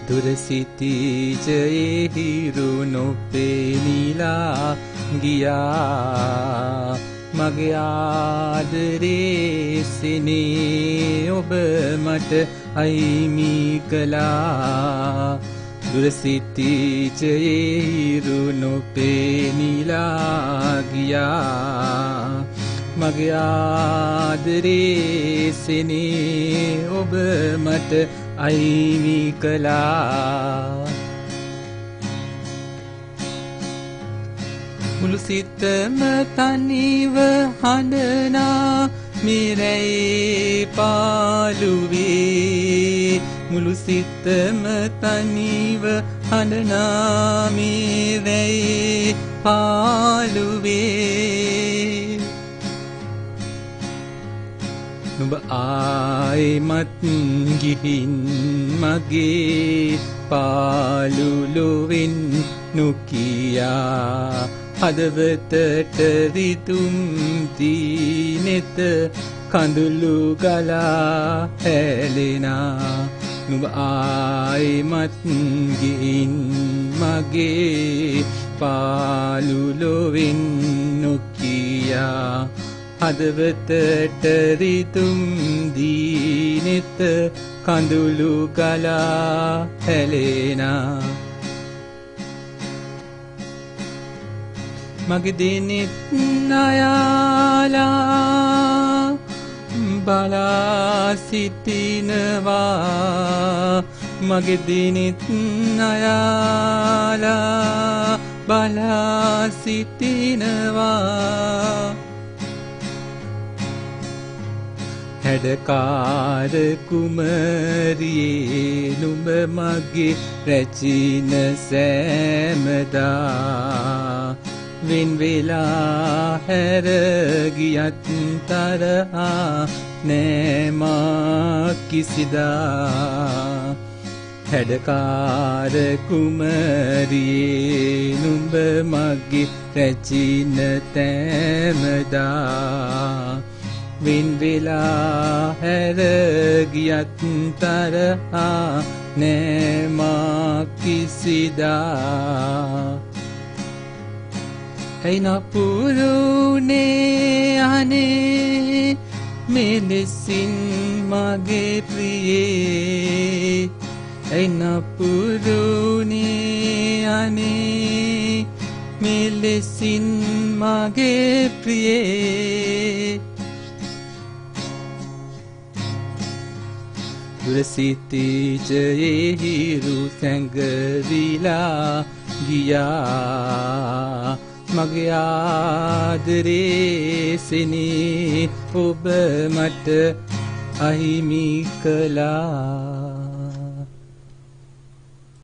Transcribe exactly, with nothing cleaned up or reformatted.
දුරසිතීජයේ හිරු නොපෙනිලා ගියා මගේ ආදරේ සිනේ ඔබ මට අහිමි කළා දුරසිතීජයේ හිරු නොපෙනිලා ගියා මගේ ආදරේ සිනේ ඔබ මට අහිමි කළා මුළු සිතම තනිව හඬනා මිරේ පාළුවේ මුළු සිතම තනිව හඬනා මිරේ පාළුවේ නුඹ ආයිමත් ගිහින් මගේ පාළුලොවෙන් නොකියා හදවතට රිතුම් දීනෙත කඳුළු ගලා හැලෙනා නුඹ ආයිමත් ගිහින් මගේ පාළුලොවෙන් නොකියා හදවතට රිතුම් දීනෙත කඳුළු ගලා හැලෙනා මගේ දිනෙත් අයාලා බලා සිටිනවා මගේ දිනෙත් අයාලා බලා සිටිනවා හැඩකාර කුමරියේ නුඹ මගේ රැචින සෑමදා වෙන් වෙලා හැර ගියත් තරහා නෑ මා කිසිදා හැඩකාර කුමරියේ නුඹ මගේ රැචින තෑමදා වෙන් වෙලා හැර ගියත් තරහා නෑ මා කිසිදා ඇයි නපුරුනේ අනේ මෙලෙසින් මගේ ප්‍රියේ ඇයි නපුරුනේ අනේ මෙලෙසින් මගේ ප්‍රියේ දුරසිතීජයේ හිරු සැඟවිලා ගියා මගේ ආදරේ සිනේ ඔබ මට අහිමි කළා